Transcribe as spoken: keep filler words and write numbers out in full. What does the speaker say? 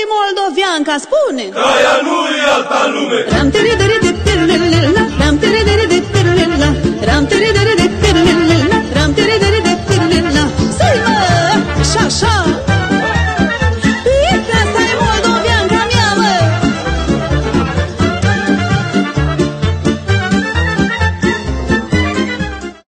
moldoveanca, spune! Ca ea nu e alta lume! Ram tiri tiri tiri tiri la ram